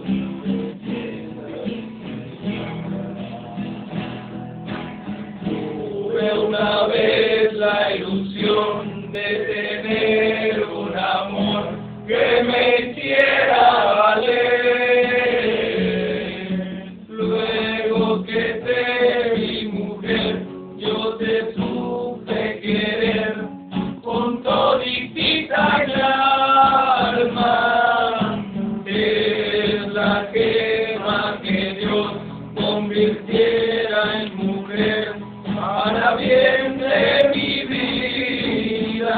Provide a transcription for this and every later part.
Tuve una vez la ilusión de tener un amor que me hiciera valer. Luego que te vi mujer, yo te supe querer con toditita mi alma. Es la gema que Dios convirtiera en mujer para bien de mi vida.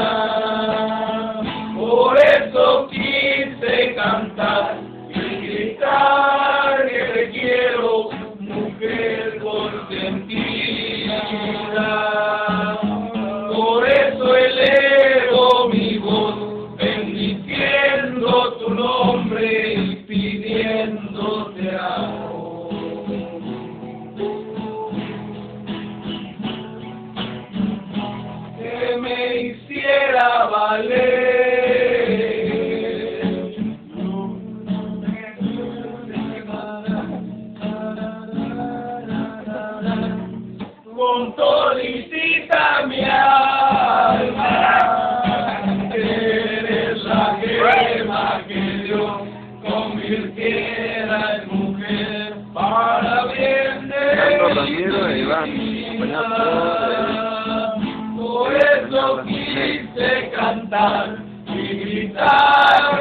Por eso quise cantar y gritar que te quiero, mujer consentida. Por eso elevo mi voz, bendiciendo tu nombre y pidiéndote amor. Que me hiciera valer. Con toditita mi alma, eres la gema que Dios convirtiera en mujer para bien de mi vida. Por eso quise cantar y gritar